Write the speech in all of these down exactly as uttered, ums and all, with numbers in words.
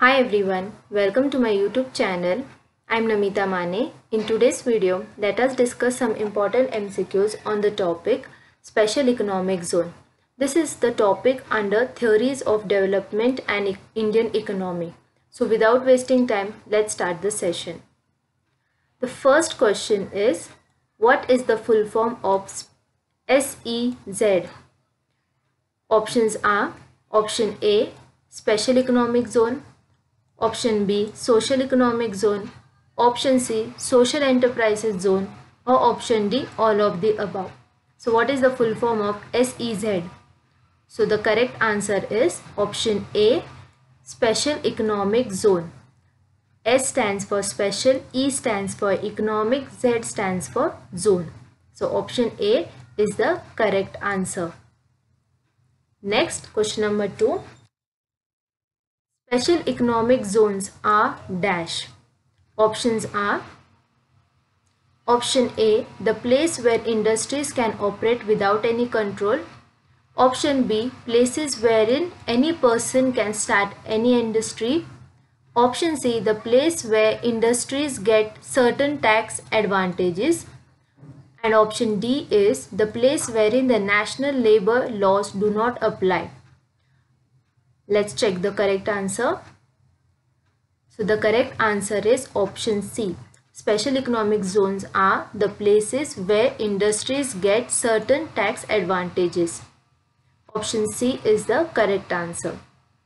Hi everyone, welcome to my YouTube channel. I'm Namita Mane. In today's video, let us discuss some important M C Qs on the topic Special Economic Zone. This is the topic under Theories of Development and Indian Economy. So without wasting time, let's start the session. The first question is, what is the full form of S E Z? Options are option A, Special Economic Zone, option B, Social Economic Zone, option C, Social Enterprises Zone, or option D, all of the above. So what is the full form of S E Z? So the correct answer is option A, Special Economic Zone. S stands for special, E stands for economic, Z stands for zone. So option A is the correct answer. Next, question number two. Special economic zones are dash. Options are option A, the place where industries can operate without any control. Option B, places wherein any person can start any industry. Option C, the place where industries get certain tax advantages. And option D is the place wherein the national labor laws do not apply. Let's check the correct answer. So the correct answer is option C. Special economic zones are the places where industries get certain tax advantages. Option C is the correct answer.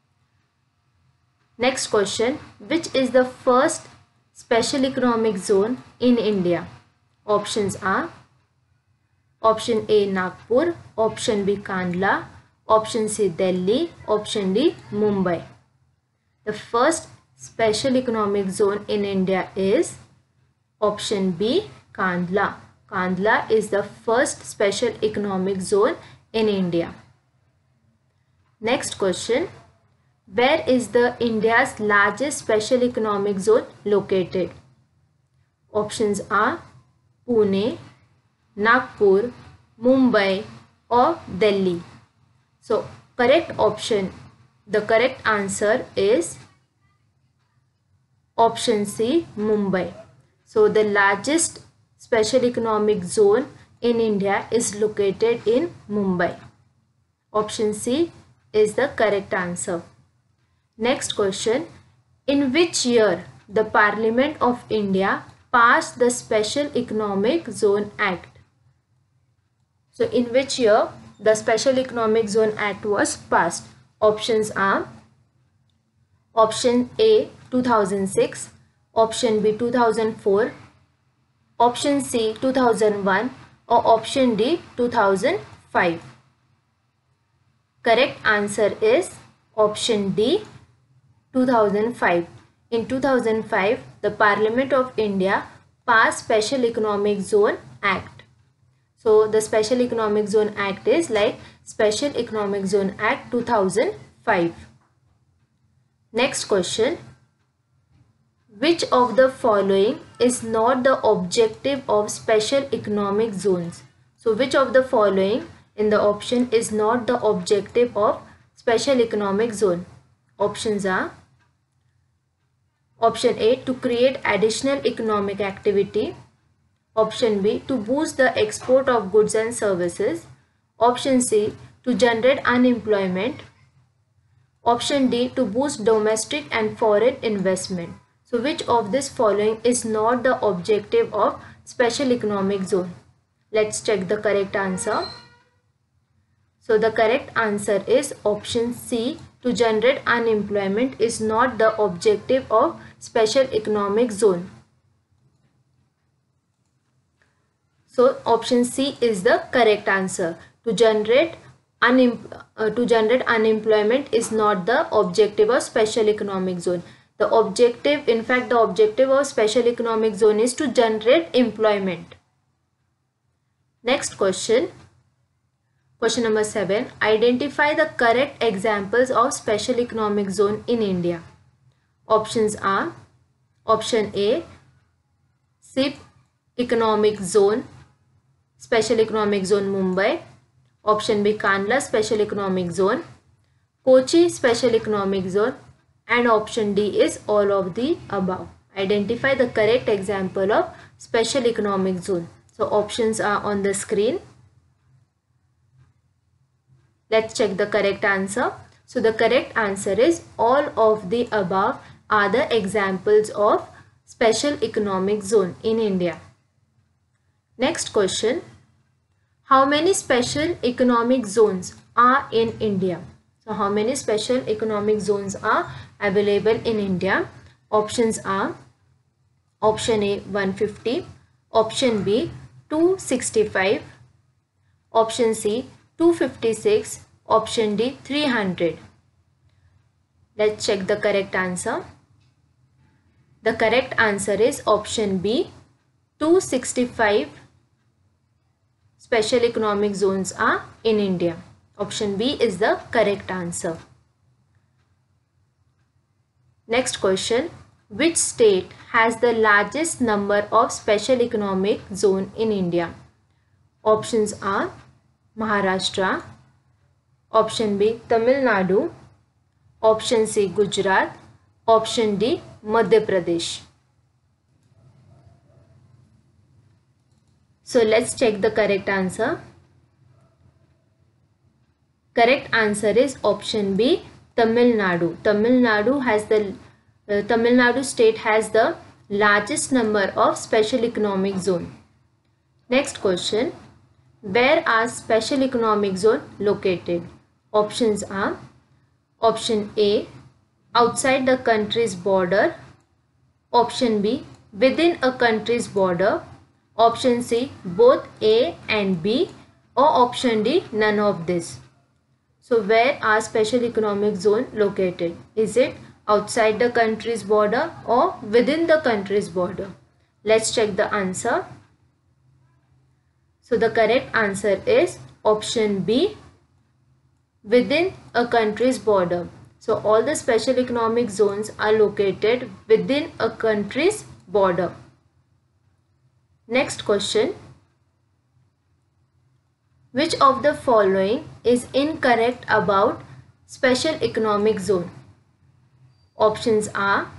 Next question. Which is the first special economic zone in India? Options are option A, Nagpur, option B, Kandla, option C, Delhi, option D, Mumbai. The first special economic zone in India is option B, Kandla. Kandla is the first special economic zone in India. Next question. Where is the India's largest special economic zone located? Options are Pune, Nagpur, Mumbai, or Delhi. So correct option, the correct answer is option C, Mumbai. So the largest special economic zone in India is located in Mumbai. Option C is the correct answer. Next question. In which year the Parliament of India passed the Special Economic Zone Act? So in which year the Special Economic Zone Act was passed? Options are option A, two thousand six, option B, two thousand four, option C, two thousand one, or option D, two thousand five. Correct answer is option D, two thousand five. In two thousand five, the Parliament of India passed Special Economic Zone Act. So the Special Economic Zone Act is like Special Economic Zone Act two thousand five. Next question. Which of the following is not the objective of special economic zones? So which of the following in the option is not the objective of special economic zone? Options are option A, to create additional economic activity. Option B, to boost the export of goods and services. Option C, to generate unemployment. Option D, to boost domestic and foreign investment. So which of this following is not the objective of special economic zone? Let's check the correct answer. So the correct answer is option C, to generate unemployment is not the objective of special economic zone. So option C is the correct answer. To generate unem uh, to generate unemployment is not the objective of special economic zone. The objective, in fact, the objective of special economic zone is to generate employment. Next question. Question number seven. Identify the correct examples of special economic zone in India. Options are option A, S I P Economic Zone, Special Economic Zone Mumbai. Option B, Kandla Special Economic Zone, Kochi Special Economic Zone, and option D is all of the above. Identify the correct example of special economic zone. So options are on the screen. Let's check the correct answer. So the correct answer is all of the above are the examples of special economic zone in India. Next question. How many special economic zones are in India? So how many special economic zones are available in India? Options are option A one hundred fifty, option B two hundred sixty-five, option C two hundred fifty-six, option D three hundred. Let's check the correct answer. The correct answer is option B two hundred sixty-five special economic zones are in India. Option B is the correct answer. Next question. Which state has the largest number of special economic zone in India? Options are Maharashtra, option B Tamil Nadu, option C Gujarat, option D Madhya Pradesh. So let's check the correct answer. Correct answer is option B Tamil Nadu. Tamil Nadu has the uh, Tamil Nadu state has the largest number of special economic zone. Next question. Where are special economic zone located? Options are option A outside the country's border, option B within a country's border, option C both A and B, or option D none of this. So where are special economic zone located? Is it outside the country's border or within the country's border? Let's check the answer. So the correct answer is option B within a country's border. So all the special economic zones are located within a country's border. Next question. Which of the following is incorrect about special economic zone? Options are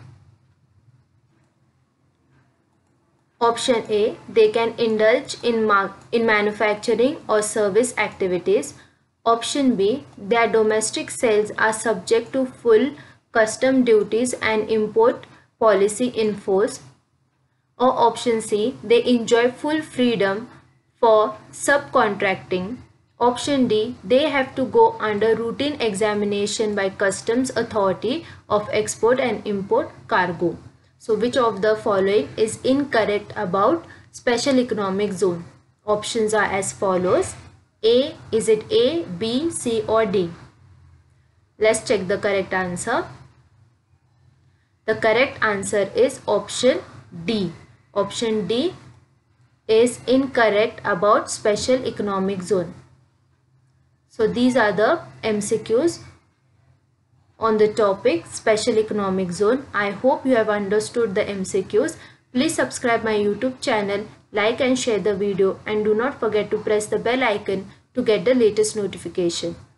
option A, they can indulge in, in manufacturing or service activities. Option B, their domestic sales are subject to full custom duties and import policy in force. Or option C, they enjoy full freedom for subcontracting. Option D, they have to go under routine examination by customs authority of export and import cargo. So which of the following is incorrect about special economic zone? Options are as follows. A, is it A, B, C or D? Let's check the correct answer. The correct answer is option D. Option D is incorrect about special economic zone. So these are the M C Qs on the topic special economic zone. I hope you have understood the M C Qs. Please subscribe my YouTube channel, like and share the video, and do not forget to press the bell icon to get the latest notification.